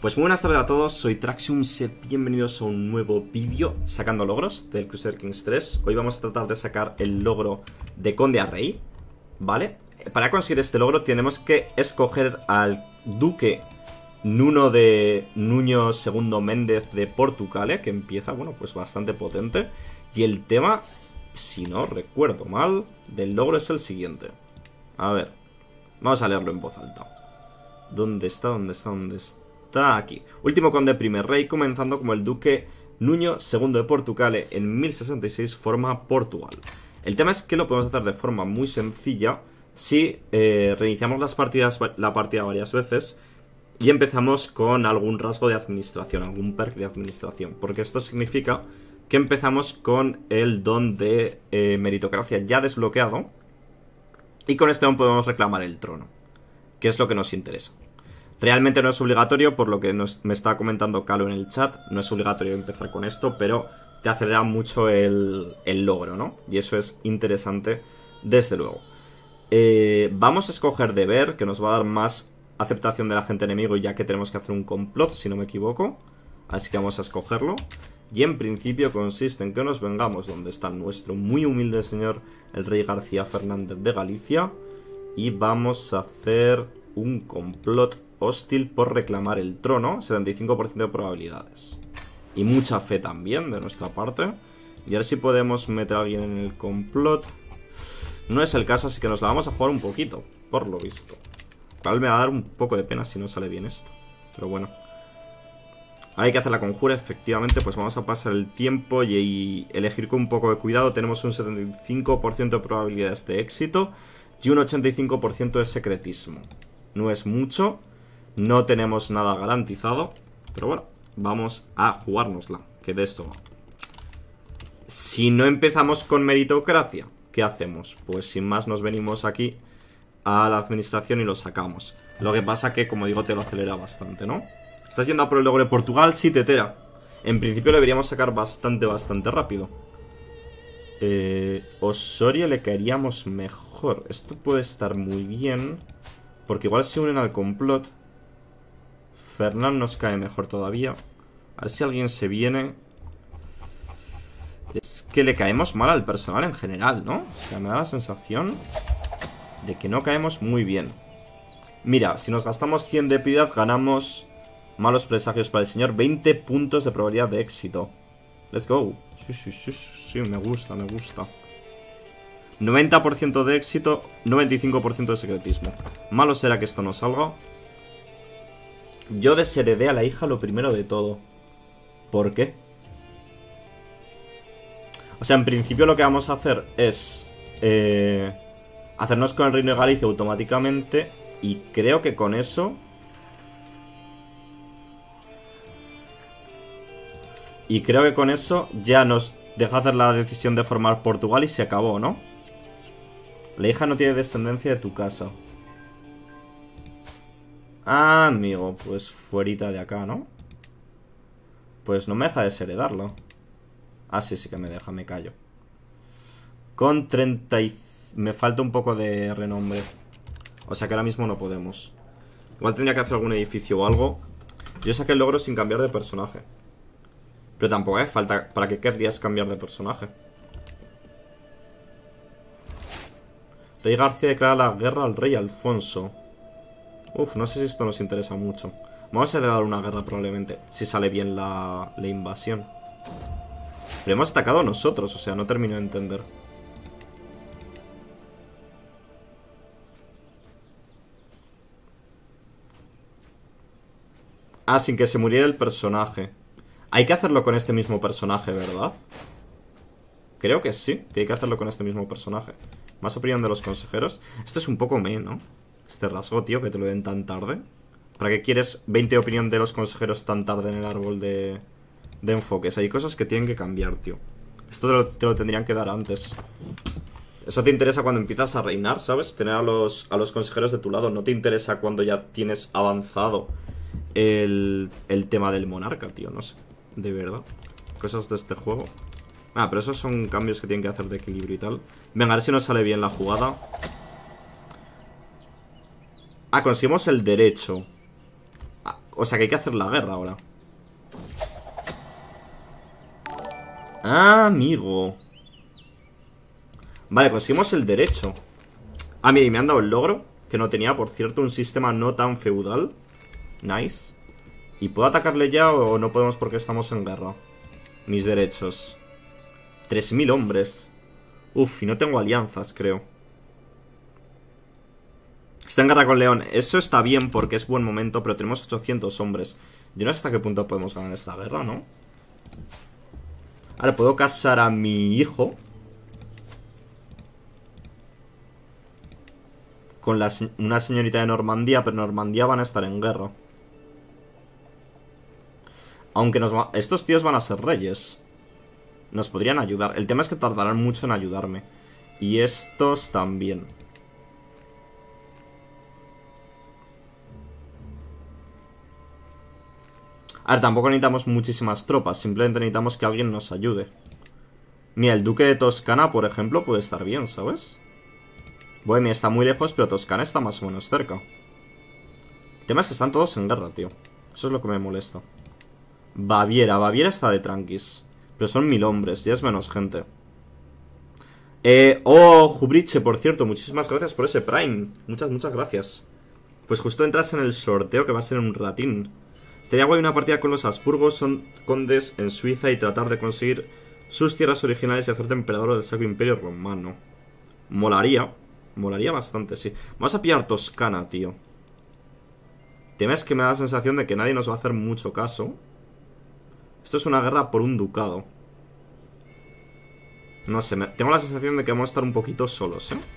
Pues muy buenas tardes a todos, soy Traxium, sed bienvenidos a un nuevo vídeo sacando logros del Crusader Kings 3. Hoy vamos a tratar de sacar el logro de Conde a Rey, ¿vale? Para conseguir este logro tenemos que escoger al duque Nuno de Nuño II Méndez de Portugal, que empieza, bueno, pues bastante potente. Y el tema, si no recuerdo mal, del logro es el siguiente. A ver, vamos a leerlo en voz alta. ¿Dónde está? ¿Dónde está? ¿Dónde está? Aquí. Último conde primer rey, comenzando como el duque Nuño II de Portugal en 1066 forma Portugal. El tema es que lo podemos hacer de forma muy sencilla si reiniciamos la partida varias veces y empezamos con algún rasgo de administración, algún perk de administración, porque esto significa que empezamos con el don de meritocracia ya desbloqueado y con este don podemos reclamar el trono, que es lo que nos interesa. Realmente no es obligatorio, por lo que me está comentando Calo en el chat, no es obligatorio empezar con esto, pero te acelera mucho el logro, ¿no? Y eso es interesante, desde luego. Vamos a escoger deber, que nos va a dar más aceptación del agente enemigo, ya que tenemos que hacer un complot, si no me equivoco. Así que vamos a escogerlo. Y en principio consiste en que nos vengamos donde está nuestro muy humilde señor, el rey García Fernández de Galicia. Y vamos a hacer un complot hostil por reclamar el trono, 75% de probabilidades. Y mucha fe también de nuestra parte. Y a ver si podemos meter a alguien en el complot. No es el caso, así que nos la vamos a jugar un poquito, por lo visto. Cual me va a dar un poco de pena si no sale bien esto. Pero bueno. Hay que hacer la conjura, efectivamente. Pues vamos a pasar el tiempo y elegir con un poco de cuidado. Tenemos un 75% de probabilidades de éxito y un 85% de secretismo. No es mucho. No tenemos nada garantizado. Pero bueno, vamos a jugárnosla, que de esto va. Si no empezamos con meritocracia, ¿qué hacemos? Pues sin más nos venimos aquí a la administración y lo sacamos. Lo que pasa que, como digo, te lo acelera bastante, ¿no? ¿Estás yendo a por el logro de Portugal? Sí, tetera. En principio le deberíamos sacar bastante rápido. Osorio le caeríamos mejor. Esto puede estar muy bien, porque igual se unen al complot. Fernán nos cae mejor todavía. A ver si alguien se viene. Es que le caemos mal al personal en general, ¿no? O sea, me da la sensación de que no caemos muy bien. Mira, si nos gastamos 100 de piedad, ganamos malos presagios para el señor. 20 puntos de probabilidad de éxito. Let's go. Sí, me gusta, me gusta. 90% de éxito, 95% de secretismo. Malo será que esto no salga. Yo desheredé a la hija lo primero de todo. ¿Por qué? O sea, en principio lo que vamos a hacer es hacernos con el Reino de Galicia automáticamente. Y creo que con eso ya nos deja hacer la decisión de formar Portugal y se acabó, ¿no? La hija no tiene descendencia de tu casa. Ah, amigo, pues fuerita de acá, ¿no? Pues no me deja desheredarlo. Ah, sí que me deja, me callo. Con 30 me falta un poco de renombre. O sea que ahora mismo no podemos. Igual tendría que hacer algún edificio o algo. Yo saqué el logro sin cambiar de personaje. Pero tampoco hace falta. ¿Para qué querrías cambiar de personaje? Rey García declara la guerra al rey Alfonso. Uf, no sé si esto nos interesa mucho. Vamos a heredar una guerra probablemente, si sale bien la invasión. Pero hemos atacado nosotros, o sea, no termino de entender. Ah, sin que se muriera el personaje. Hay que hacerlo con este mismo personaje, ¿verdad? Creo que sí, que hay que hacerlo con este mismo personaje. Más opinión de los consejeros. Esto es un poco ¿no? Este rasgo, tío, que te lo den tan tarde. ¿Para qué quieres 20 opinión de los consejeros tan tarde en el árbol de enfoques? Hay cosas que tienen que cambiar, tío. Esto te lo tendrían que dar antes. Eso te interesa cuando empiezas a reinar, ¿sabes? Tener a los consejeros de tu lado. No te interesa cuando ya tienes avanzado el tema del monarca, tío. No sé, de verdad. Cosas de este juego. Ah, pero esos son cambios que tienen que hacer de equilibrio y tal. Venga, a ver si nos sale bien la jugada. Ah, conseguimos el derecho. O sea que hay que hacer la guerra ahora. Ah, amigo. Vale, conseguimos el derecho. Ah, mira, y me han dado el logro, que no tenía, por cierto, un sistema no tan feudal. Nice. ¿Y puedo atacarle ya o no podemos porque estamos en guerra? Mis derechos. 3000 hombres. Uf, y no tengo alianzas, creo. Está en guerra con León. Eso está bien porque es buen momento, pero tenemos 800 hombres. Yo no sé hasta qué punto podemos ganar esta guerra, ¿no? Ahora puedo casar a mi hijo con una señorita de Normandía, pero Normandía van a estar en guerra. Aunque estos tíos van a ser reyes. Nos podrían ayudar. El tema es que tardarán mucho en ayudarme. Y estos también. A ver, tampoco necesitamos muchísimas tropas. Simplemente necesitamos que alguien nos ayude. Mira, el duque de Toscana, por ejemplo, puede estar bien, ¿sabes? Bohemia está muy lejos, pero Toscana está más o menos cerca. El tema es que están todos en guerra, tío. Eso es lo que me molesta. Baviera está de tranquis. Pero son 1000 hombres, ya es menos gente. Oh, Jubriche, por cierto, muchísimas gracias por ese Prime. Muchas gracias. Pues justo entras en el sorteo que va a ser en un ratín. Estaría guay una partida con los Habsburgos, son condes en Suiza y tratar de conseguir sus tierras originales y hacerte emperador del Sacro Imperio Romano. Molaría bastante, sí. Vamos a pillar Toscana, tío. El tema es que me da la sensación de que nadie nos va a hacer mucho caso. Esto es una guerra por un ducado. No sé, tengo la sensación de que vamos a estar un poquito solos, ¿eh?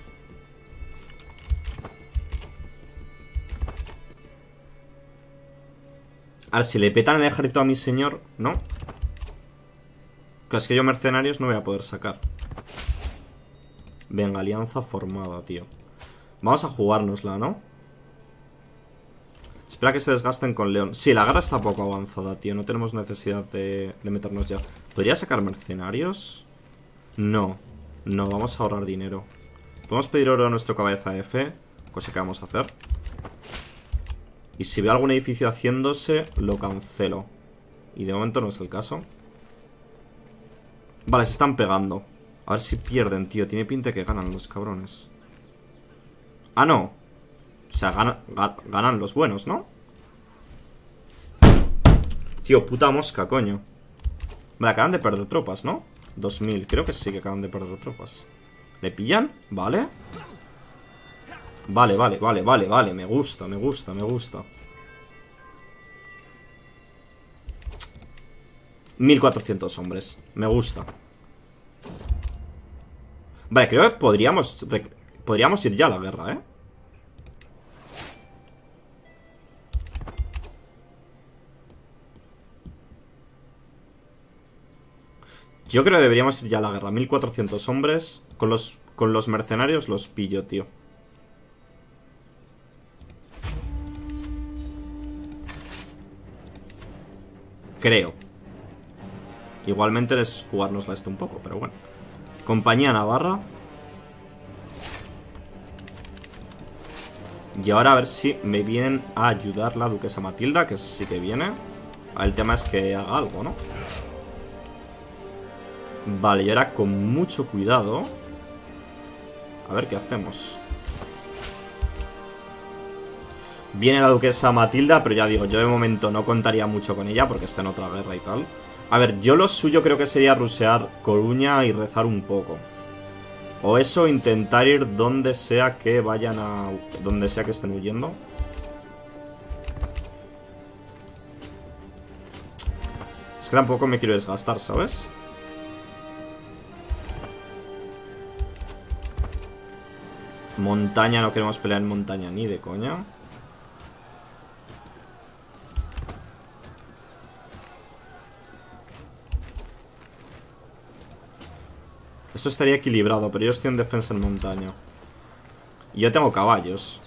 A ver, si le petan el ejército a mi señor, ¿no? Claro, es que yo mercenarios no voy a poder sacar. Venga, alianza formada, tío. Vamos a jugárnosla, ¿no? Espera que se desgasten con León. Sí, la guerra está poco avanzada, tío. No tenemos necesidad de meternos ya. ¿Podría sacar mercenarios? No. No, vamos a ahorrar dinero. Podemos pedir oro a nuestro cabeza F, cosa que vamos a hacer. Y si veo algún edificio haciéndose, lo cancelo. Y de momento no es el caso. Vale, se están pegando. A ver si pierden, tío. Tiene pinta que ganan los cabrones. Ah, no. O sea, ganan los buenos, ¿no? Tío, puta mosca, coño. Vale, acaban de perder tropas, ¿no? 2000, creo que sí que acaban de perder tropas. ¿Le pillan? Vale. Vale. Me gusta. 1400 hombres. Me gusta. Vale, creo que podríamos ir ya a la guerra, ¿eh? Yo creo que deberíamos ir ya a la guerra. 1400 hombres. Con los mercenarios los pillo, tío. Creo. Igualmente es jugárnosla esto un poco, pero bueno. Compañía Navarra. Y ahora a ver si me vienen a ayudar la duquesa Matilda, que sí que viene. El tema es que haga algo, ¿no? Vale, y ahora con mucho cuidado. A ver qué hacemos. Viene la duquesa Matilda, pero ya digo, yo de momento no contaría mucho con ella porque está en otra guerra y tal. A ver, yo lo suyo creo que sería rusear Coruña y rezar un poco. O eso, intentar ir donde sea que vayan a... donde sea que estén huyendo. Es que tampoco me quiero desgastar, ¿sabes? Montaña, no queremos pelear en montaña ni de coña. Esto estaría equilibrado, pero yo estoy en defensa en montaña. Y yo tengo caballos.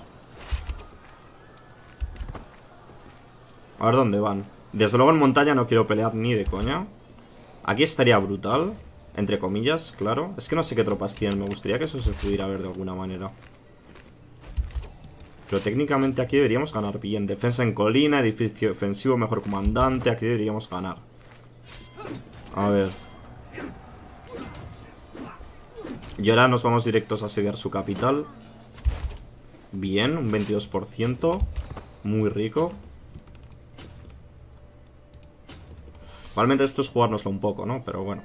A ver dónde van. Desde luego en montaña no quiero pelear ni de coña. Aquí estaría brutal. Entre comillas, claro. Es que no sé qué tropas tienen. Me gustaría que eso se pudiera ver de alguna manera. Pero técnicamente aquí deberíamos ganar bien. Defensa en colina, edificio defensivo, mejor comandante. Aquí deberíamos ganar. A ver. Y ahora nos vamos directos a asediar su capital. Bien, un 22%. Muy rico. Igualmente esto es jugárnoslo un poco, ¿no? Pero bueno.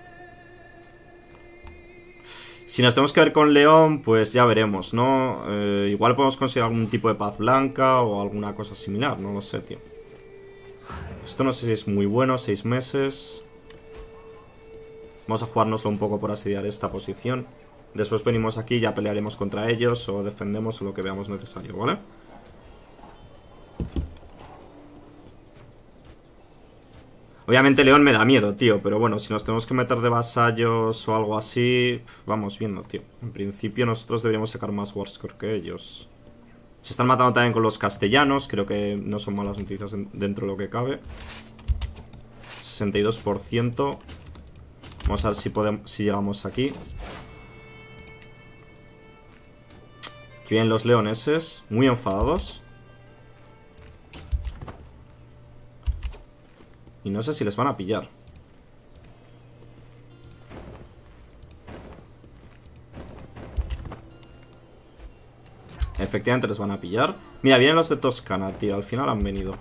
Si nos tenemos que ver con León, pues ya veremos, ¿no? Igual podemos conseguir algún tipo de paz blanca o alguna cosa similar, no lo sé, tío. Esto no sé si es muy bueno, 6 meses. Vamos a jugárnoslo un poco por asediar esta posición. Después venimos aquí y ya pelearemos contra ellos o defendemos o lo que veamos necesario, ¿vale? Obviamente León me da miedo, tío, pero bueno, si nos tenemos que meter de vasallos o algo así, vamos viendo, tío. En principio nosotros deberíamos sacar más warscore que ellos. Se están matando también con los castellanos, creo que no son malas noticias dentro de lo que cabe. 62%. Vamos a ver si llegamos aquí. Aquí vienen los leoneses, muy enfadados. Y no sé si les van a pillar. Efectivamente les van a pillar. Mira, vienen los de Toscana, tío. Al final han venido.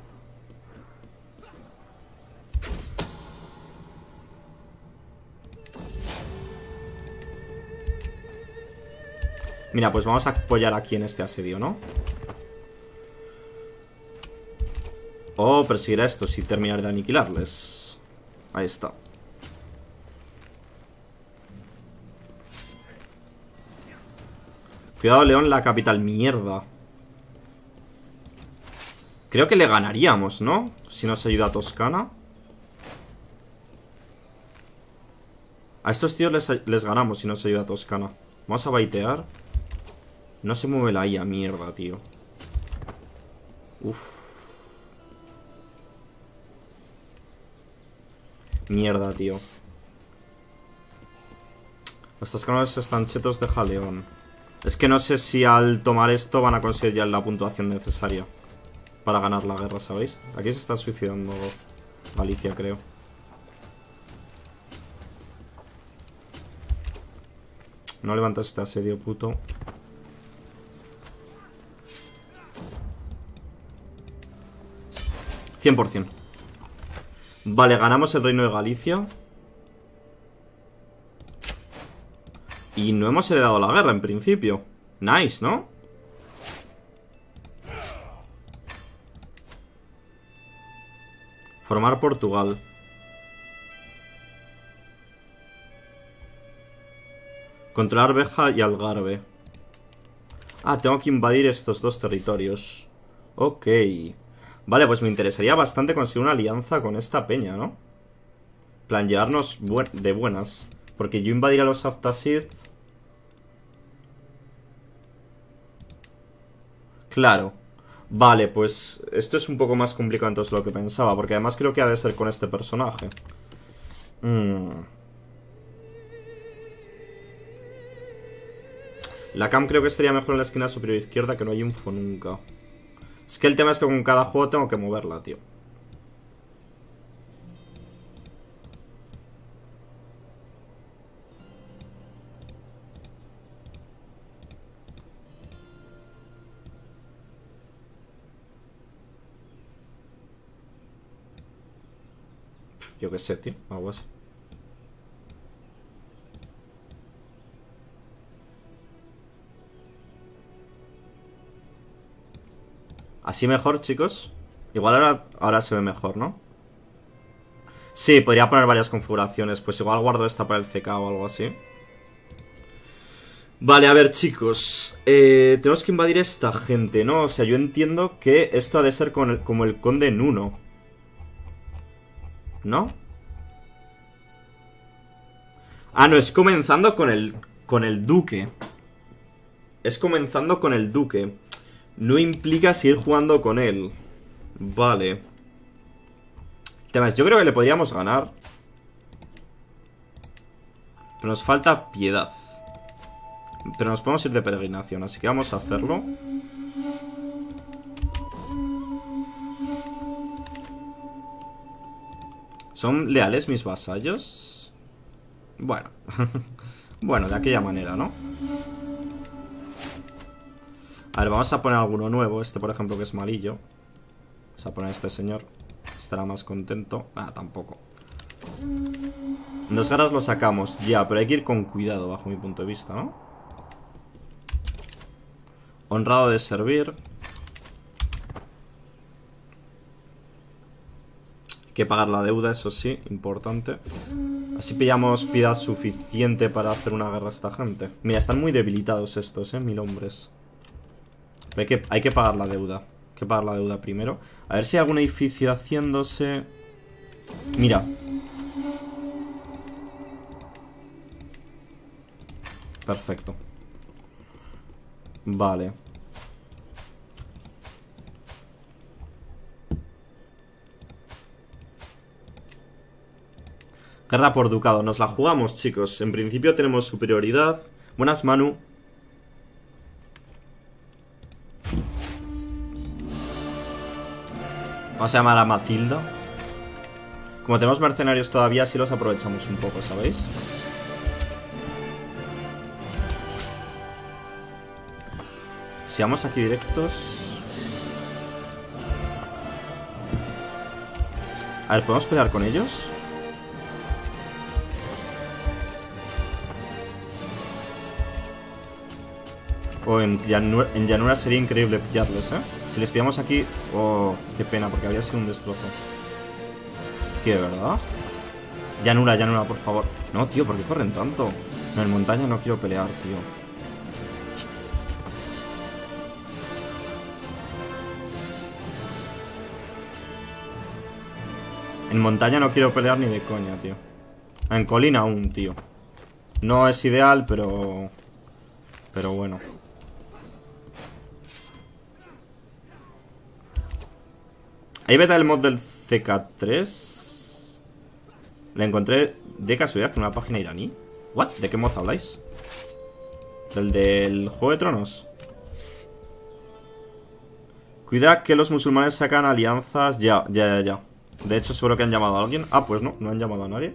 Mira, pues vamos a apoyar aquí en este asedio, ¿no? O perseguir a estos y terminar de aniquilarles. Ahí está. Cuidado, León, la capital. Mierda. Creo que le ganaríamos, ¿no? Si nos ayuda a Toscana. A estos tíos les ganamos si nos ayuda a Toscana. Vamos a baitear. No se mueve la IA, mierda, tío. Uf. Mierda, tío. Los toscanos están chetos de jaleón. Es que no sé si al tomar esto van a conseguir ya la puntuación necesaria para ganar la guerra, ¿sabéis? Aquí se está suicidando Galicia, creo. No levantas este asedio, puto. $100%. Vale, ganamos el reino de Galicia. Y no hemos heredado la guerra en principio. Nice, ¿no? Formar Portugal. Controlar Beja y Algarve. Ah, tengo que invadir estos dos territorios. Ok. Vale, pues me interesaría bastante conseguir una alianza con esta peña, ¿no? Plan, llevarnos de buenas. Porque yo invadiré a los Aftasid. Claro. Vale, pues esto es un poco más complicado entonces de lo que pensaba. Porque además creo que ha de ser con este personaje. La cam creo que estaría mejor en la esquina superior izquierda, que no hay info nunca. Es que el tema es que con cada juego tengo que moverla, tío. Yo qué sé, tío. Algo así. Así mejor, chicos. Igual ahora se ve mejor, ¿no? Sí, podría poner varias configuraciones. Pues igual guardo esta para el CK o algo así. Vale, a ver, chicos. Tenemos que invadir esta gente, ¿no? O sea, yo entiendo que esto ha de ser como el conde Nuno, ¿no? Ah, no, es comenzando con el duque. Es comenzando con el duque. No implica seguir jugando con él. Vale. El tema es, yo creo que le podríamos ganar. Pero nos falta piedad. Pero nos podemos ir de peregrinación, así que vamos a hacerlo. ¿Son leales mis vasallos? Bueno. Bueno, de aquella manera, ¿no? A ver, vamos a poner alguno nuevo. Este, por ejemplo, que es malillo. Vamos a poner a este señor. Estará más contento. Ah, tampoco. 2 garras lo sacamos. Ya, pero hay que ir con cuidado, bajo mi punto de vista, ¿no? Honrado de servir. Hay que pagar la deuda, eso sí, importante. Así pillamos piedad suficiente para hacer una guerra a esta gente. Mira, están muy debilitados estos, 1000 hombres. Hay que pagar la deuda. Hay que pagar la deuda primero. A ver si hay algún edificio haciéndose. Mira. Perfecto. Vale. Guerra por ducado. Nos la jugamos, chicos. En principio tenemos superioridad. Buenas, Manu. Vamos a llamar a Matilda. Como tenemos mercenarios todavía, sí los aprovechamos un poco, ¿sabéis? Si vamos aquí directos... A ver, ¿podemos pelear con ellos? O en llanura sería increíble pillarles, ¿eh? Si les pillamos aquí... Oh, qué pena, porque habría sido un destrozo. ¿Qué, verdad? Llanura, llanura, por favor. No, tío, ¿por qué corren tanto? No, en montaña no quiero pelear, tío. En montaña no quiero pelear ni de coña, tío. En colina aún, tío. No es ideal, pero... Pero bueno. Ahí beta el mod del CK3. Le encontré de casualidad en una página iraní. ¿What? ¿De qué mod habláis? ¿Del Juego de Tronos? Cuida que los musulmanes sacan alianzas. Ya. De hecho, seguro que han llamado a alguien. Ah, pues no han llamado a nadie.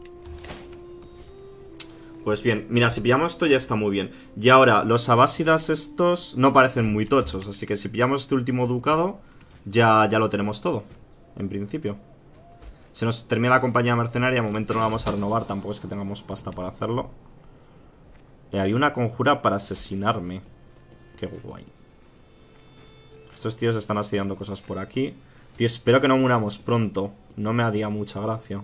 Pues bien, mira, si pillamos esto ya está muy bien. Y ahora, los abásidas estos no parecen muy tochos. Así que si pillamos este último ducado, ya lo tenemos todo, en principio. Se nos termina la compañía mercenaria. De momento no la vamos a renovar, tampoco es que tengamos pasta para hacerlo. Había una conjura para asesinarme. Qué guay. Estos tíos están asediando cosas por aquí. Tío, espero que no muramos pronto. No me haría mucha gracia.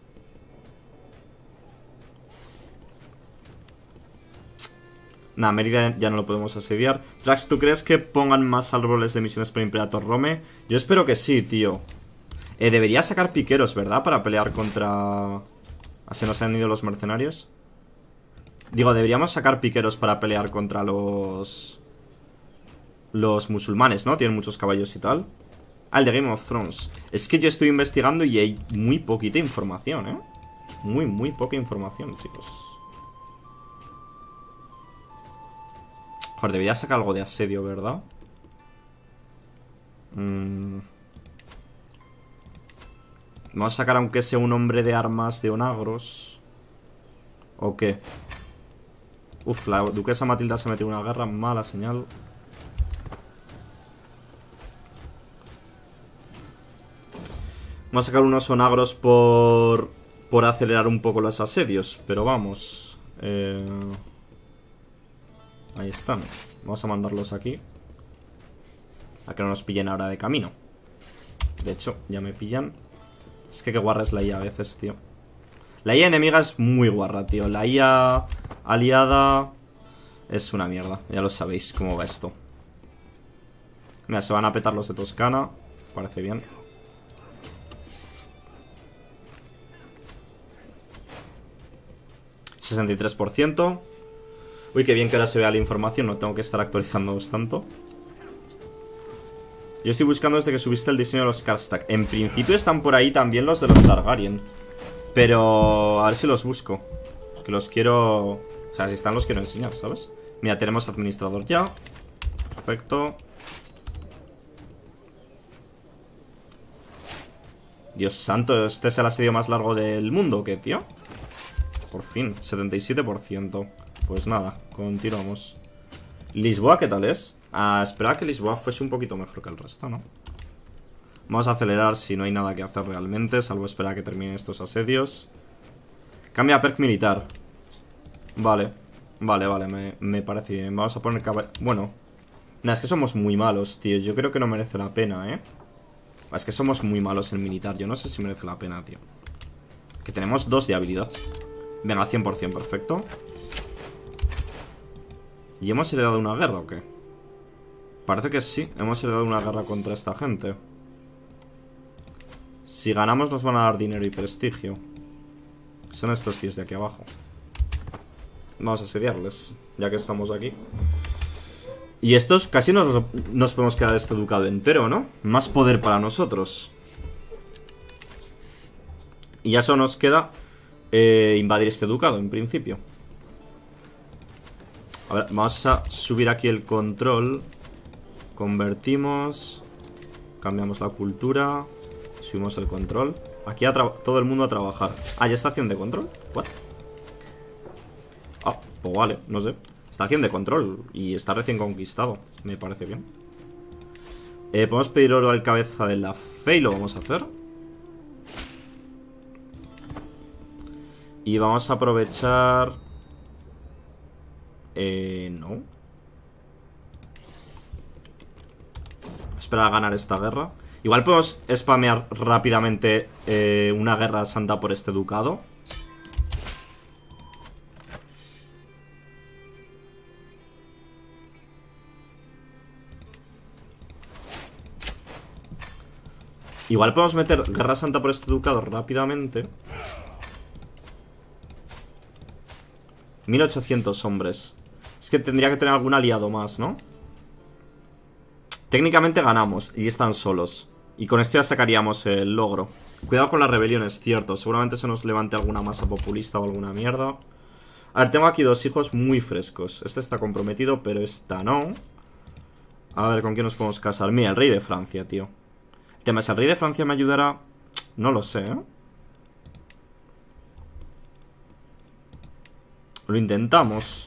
Nah, Mérida ya no lo podemos asediar. Drax, ¿tú crees que pongan más árboles de misiones para Imperator Rome? Yo espero que sí, tío. Debería sacar piqueros, ¿verdad? Para pelear contra... ¿Se nos han ido los mercenarios? Digo, deberíamos sacar piqueros para pelear contra los musulmanes, ¿no? Tienen muchos caballos y tal. Ah, el de Game of Thrones. Es que yo estoy investigando y hay muy poquita información, ¿eh? Muy poca información, chicos. Joder, debería sacar algo de asedio, ¿verdad? Vamos a sacar aunque sea un hombre de armas de onagros. ¿O qué? Uf, la duquesa Matilda se metió en una guerra. Mala señal. Vamos a sacar unos onagros por acelerar un poco los asedios. Pero vamos. Ahí están. Vamos a mandarlos aquí. A que no nos pillen ahora de camino. De hecho, ya me pillan. Es que qué guarra es la IA a veces, tío. La IA enemiga es muy guarra, tío. La IA aliada es una mierda. Ya lo sabéis cómo va esto. Mira, se van a petar los de Toscana. Parece bien. $63%. Uy, qué bien que ahora se vea la información. No tengo que estar actualizándoos tanto. Yo estoy buscando desde que subiste el diseño de los Karstak. En principio están por ahí también los de los Targaryen. Pero a ver si los busco. Que los quiero... O sea, si están los quiero enseñar, ¿sabes? Mira, tenemos administrador ya. Perfecto. Dios santo, ¿este es el asedio más largo del mundo o qué, tío? Por fin, 77%. Pues nada, continuamos. Lisboa, ¿qué tal es? Esperaba que Lisboa fuese un poquito mejor que el resto, ¿no? Vamos a acelerar si no hay nada que hacer realmente, salvo esperar a que terminen estos asedios. Cambia a perk militar. Vale, me parece bien. Vamos a poner bueno, es que somos muy malos, tío. Yo creo que no merece la pena, ¿eh? Es que somos muy malos en militar. Yo no sé si merece la pena, tío. Que tenemos 2 de habilidad. Venga, 100%, perfecto. ¿Y hemos heredado una guerra o qué? Parece que sí, hemos heredado una guerra contra esta gente. Si ganamos nos van a dar dinero y prestigio. Son estos tíos de aquí abajo. Vamos a asediarles, ya que estamos aquí. Y estos casi nos podemos quedar este ducado entero, ¿no? Más poder para nosotros. Y ya solo nos queda invadir este ducado, en principio. A ver, vamos a subir aquí el control. Convertimos. Cambiamos la cultura. Subimos el control. Aquí todo el mundo a trabajar. Ah, ¿ya estación de control? ¿What? Ah, pues vale, no sé. Estación de control. Y está recién conquistado. Me parece bien. Podemos pedir oro al cabeza de la fe y lo vamos a hacer. Y vamos a aprovechar... no. Espera a ganar esta guerra. Igual podemos spamear rápidamente una guerra santa por este ducado. Igual podemos meter guerra santa por este ducado rápidamente. 1800 hombres. Es que tendría que tener algún aliado más, ¿no? Técnicamente ganamos y están solos. Y con esto ya sacaríamos el logro. Cuidado con las rebeliones, cierto. Seguramente se nos levante alguna masa populista o alguna mierda. A ver, tengo aquí 2 hijos muy frescos. Este está comprometido, pero esta no. A ver, ¿con quién nos podemos casar? Mira, el rey de Francia, tío. El tema es, ¿el rey de Francia me ayudará? No lo sé, ¿eh? Lo intentamos.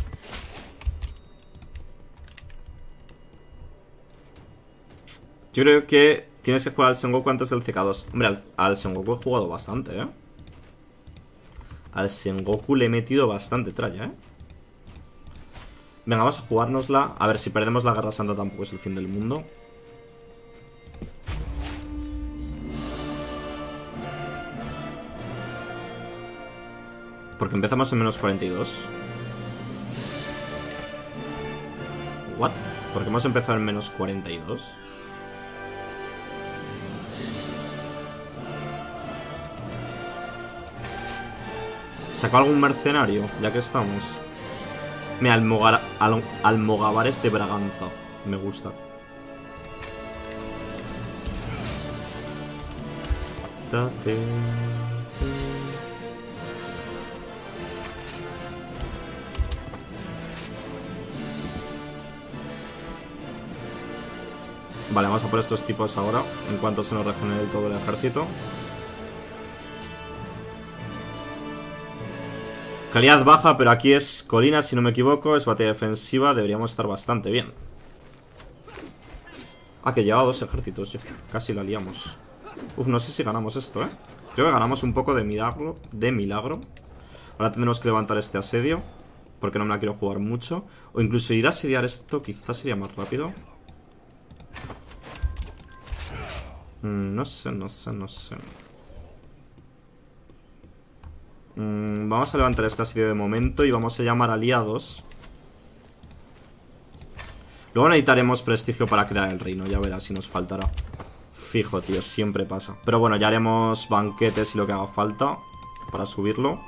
Yo creo que tienes que jugar al Sengoku antes del CK2. Hombre, al Sengoku he jugado bastante, ¿eh? Al Sengoku le he metido bastante tralla, ¿eh? Venga, vamos a jugárnosla. A ver, si perdemos la Guerra Santa tampoco es el fin del mundo. Porque empezamos en menos 42. ¿What? ¿Por qué hemos empezado en menos 42? ¿Sacó algún mercenario? Ya que estamos. Mira, Almogávares de Braganza. Me gusta. Vale, vamos a por estos tipos ahora, en cuanto se nos regenere todo el ejército. Calidad baja, pero aquí es colina, si no me equivoco. Es batalla defensiva, deberíamos estar bastante bien. Ah, que lleva 2 ejércitos, casi la liamos. Uf, no sé si ganamos esto, ¿eh? Creo que ganamos un poco de milagro. Ahora tendremos que levantar este asedio, porque no me la quiero jugar mucho. O incluso ir a asediar esto, quizás sería más rápido. No sé. Vamos a levantar esta serie de momento y vamos a llamar aliados. Luego necesitaremos prestigio para crear el reino, ya verás si nos faltará. Fijo, tío, siempre pasa. Pero bueno, ya haremos banquetes y lo que haga falta para subirlo.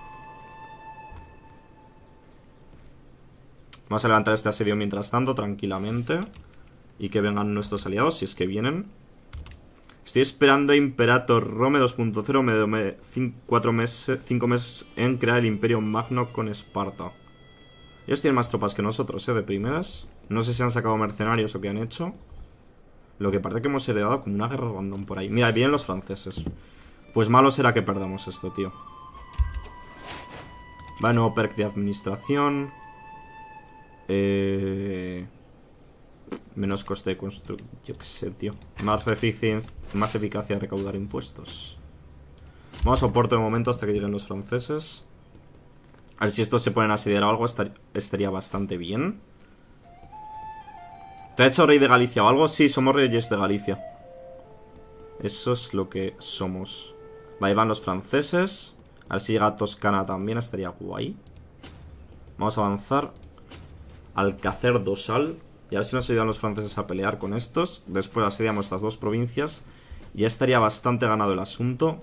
Vamos a levantar este asedio mientras tanto, tranquilamente. Y que vengan nuestros aliados, si es que vienen. Estoy esperando a Imperator Rome 2.0. Me demoré 5 meses en crear el Imperio Magno con Esparta. Ellos tienen más tropas que nosotros, de primeras. No sé si han sacado mercenarios o qué han hecho. Lo que parece que hemos heredado como una guerra random por ahí. Mira, vienen los franceses. Pues malo será que perdamos esto, tío. Va, nuevo perk de administración. Menos coste de construcción. Yo qué sé, tío. Más eficacia de recaudar impuestos. Vamos a soporte de momento hasta que lleguen los franceses. A ver si estos se ponen a asediar o algo, estaría bastante bien. ¿Te ha hecho rey de Galicia o algo? Sí, somos reyes de Galicia. Eso es lo que somos. Ahí van los franceses. A ver si llega Toscana también, estaría guay. Vamos a avanzar. Alcácer Dosal. Y a ver si nos ayudan los franceses a pelear con estos. Después asediamos estas dos provincias. Y ya estaría bastante ganado el asunto.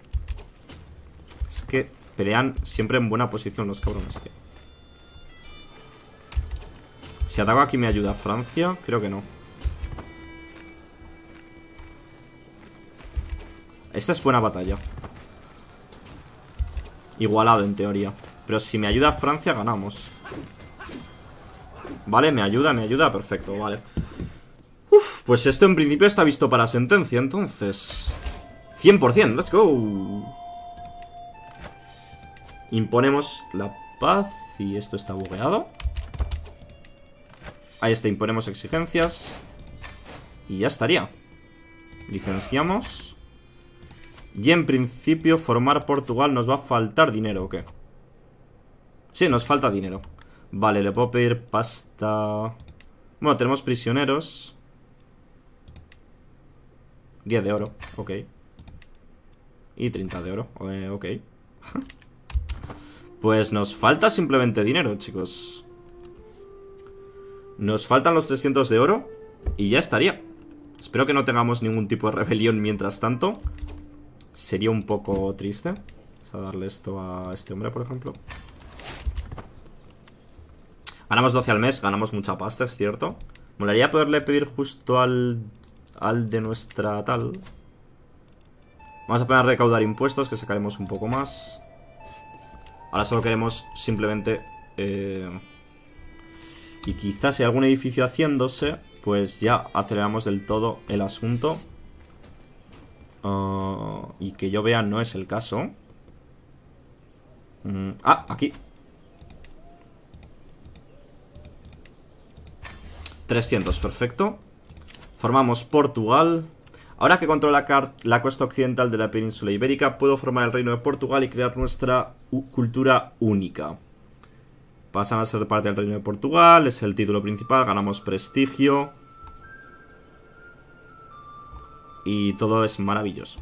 Es que pelean siempre en buena posición los cabrones, tío. Si ataco aquí me ayuda Francia, creo que no. Esta es buena batalla. Igualado en teoría. Pero si me ayuda Francia ganamos. Vale, me ayuda, perfecto, vale. Uf, pues esto en principio está visto para sentencia, entonces 100%, let's go. Imponemos la paz. Y esto está bugueado. Ahí está, imponemos exigencias. Y ya estaría. Licenciamos. Y en principio formar Portugal nos va a faltar dinero, ¿o qué? Sí, nos falta dinero. Vale, le puedo pedir pasta. Bueno, tenemos prisioneros. 10 de oro, ok. Y 30 de oro, ok. Pues nos falta simplemente dinero, chicos. Nos faltan los 300 de oro y ya estaría. Espero que no tengamos ningún tipo de rebelión mientras tanto. Sería un poco triste. Vamos a darle esto a este hombre, por ejemplo. Ganamos 12 al mes, ganamos mucha pasta, es cierto. Molaría poderle pedir justo al de nuestra tal. Vamos a poner a recaudar impuestos, que sacaremos un poco más. Ahora solo queremos simplemente... y quizás si hay algún edificio haciéndose, pues ya aceleramos del todo el asunto. Y que yo vea no es el caso. Aquí 300, perfecto. Formamos Portugal. Ahora que controlo la costa occidental de la península ibérica, puedo formar el reino de Portugal y crear nuestra cultura única. Pasan a ser parte del reino de Portugal, es el título principal, ganamos prestigio. Y todo es maravilloso.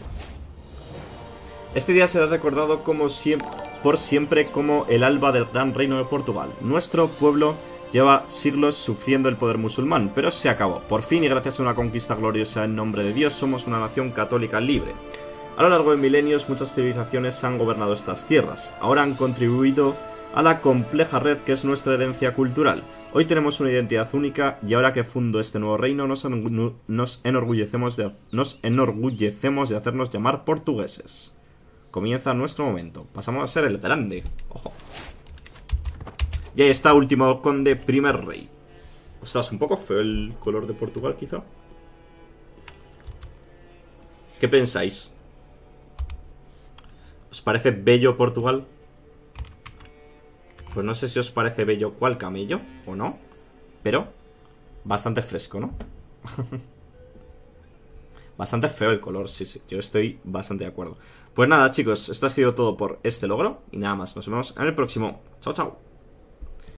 Este día será recordado como por siempre como el alba del gran reino de Portugal. Nuestro pueblo lleva siglos sufriendo el poder musulmán, pero se acabó. Por fin y gracias a una conquista gloriosa en nombre de Dios, somos una nación católica libre. A lo largo de milenios, muchas civilizaciones han gobernado estas tierras. Ahora han contribuido a la compleja red que es nuestra herencia cultural. Hoy tenemos una identidad única y ahora que fundo este nuevo reino nos enorgullecemos de hacernos llamar portugueses. Comienza nuestro momento. Pasamos a ser el grande. Ojo. Y ahí está, último conde, primer rey. Ostras, un poco feo el color de Portugal, quizá. ¿Qué pensáis? ¿Os parece bello Portugal? Pues no sé si os parece bello cual camello o no, pero bastante fresco, ¿no? Bastante feo el color, sí, yo estoy bastante de acuerdo. Pues nada, chicos, esto ha sido todo por este logro y nada más, nos vemos en el próximo. Chao, chao.